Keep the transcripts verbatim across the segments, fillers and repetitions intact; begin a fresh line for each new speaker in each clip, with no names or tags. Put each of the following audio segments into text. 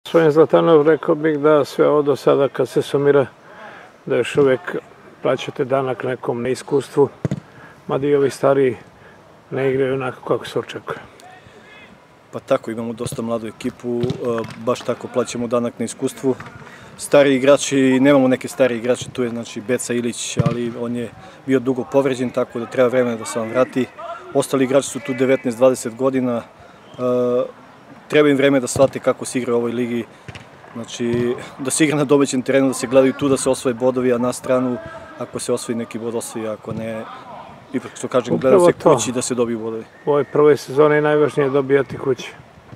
Gospodin Zlatanov, rekao bih da sve ovo do sada kad se sumira, da još uvek plaćate danak nekom neiskustvu, mada i ovi stariji ne igraju onako kako se očekuje.
Pa tako, imamo dosta mladu ekipu, baš tako plaćamo danak na iskustvu. Stari igrači, nemamo neke stari igrače, tu je znači Beca Ilić, ali on je bio dugo povređen, tako da treba vremena da se on vrati. Ostali igrači su tu devetnaest dvadeset godina, treba im vreme da shvate kako se igra u ovoj ligi, znači da se igra na domaćem terenu, da se gledaju tu, da se osvoje bodovi, a na stranu, ako se osvoji neki bod, osvoji, ako ne, ipak što kažem, gleda se kući da se dobiju bodovi.
U ovoj prvoj sezoni je najvažnije dobijati kući.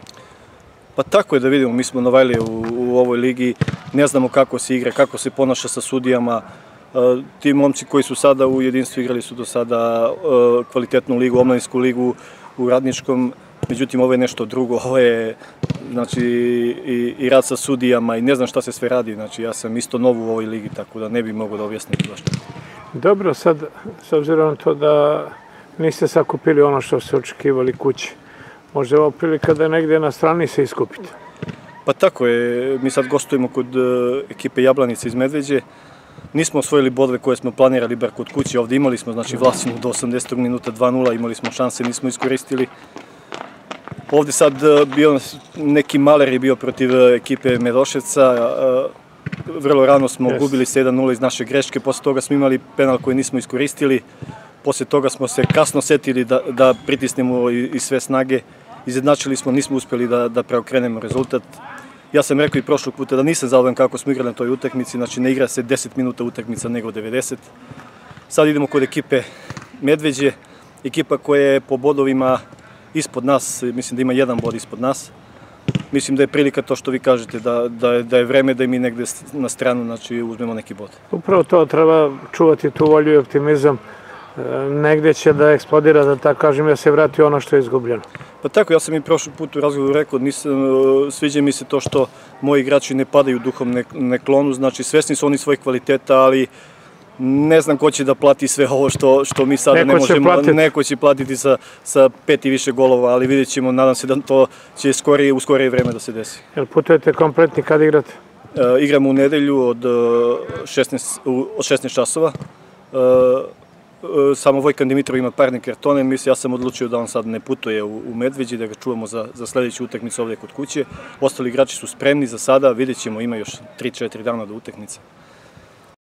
Pa tako je, da vidimo, mi smo novajlije u, u ovoj ligi, ne znamo kako se igra, kako se ponaša sa sudijama. Uh, ti momci koji su sada u jedinstvu igrali su do sada uh, kvalitetnu ligu, omladinsku ligu u Radničkom, međutim ovo je nešto drugo, ovo je znači, i, i rad sa sudijama i ne znam šta se sve radi, znači ja sam isto nov u ovoj ligi, tako da ne bih mogao da objasnim zašto.
Dobro, sad, s obzirom na to da niste sakupili ono što ste očekivali kući, možda je ovo prilika da negdje na strani se iskupite?
Pa tako je, mi sad gostujemo kod uh, ekipe Jablanica iz Medveđe. Nismo osvojili bodove koje smo planirali bar kod kuće, ovdje imali smo, znači Vlasinu do osamdesetog minuta dva nula, imali smo šanse, nismo iskoristili. Ovdje sad bio neki maler je bio protiv ekipe Medoševca, vrlo rano smo yes. gubili se jedan nula iz naše greške, posle toga smo imali penal koji nismo iskoristili, posle toga smo se kasno setili da, da pritisnemo i, i sve snage, izjednačili smo, nismo uspjeli da, da preokrenemo rezultat. Ja sam rekao i prošlog puta da nisam zadovoljan kako smo igrali na toj utakmici, znači ne igra se deset minuta utakmica nego devedeset. Sad idemo kod ekipe Medveđe, ekipa koja je po bodovima ispod nas, mislim da ima jedan bod ispod nas. Mislim da je prilika to što vi kažete, da, da, je, da je vreme da i mi negde na stranu znači, uzmemo neki bod.
Upravo to, treba čuvati tu volju i optimizam. Negde će da eksplodira, da tako kažem, da se vrati ono što je izgubljeno.
Pa tako, ja sam i prošli put u razgovoru rekao, nisam, sviđa mi se to što moji igrači ne padaju duhom, ne, ne klonu, znači svesni su oni svojih kvaliteta, ali ne znam ko će da plati sve ovo što, što mi sada
neko
ne možemo,
platiti.
neko će platiti sa, sa pet i više golova, ali vidjet ćemo, nadam se da to će skorije, u skorije vreme da se desi.
Jel putujete kompletni kad igrate?
E, igramo u nedelju od šesnaest, od šesnaest časova. E, Samo Vojkan Dimitrov ima parne kartone, mislim, ja sam odlučio da on sad ne putuje u, u Medveđi, da ga čuvamo za, za sledeću utakmicu ovdje kod kuće. Ostali igrači su spremni za sada, vidjet ćemo, ima još tri četiri dana do utakmice.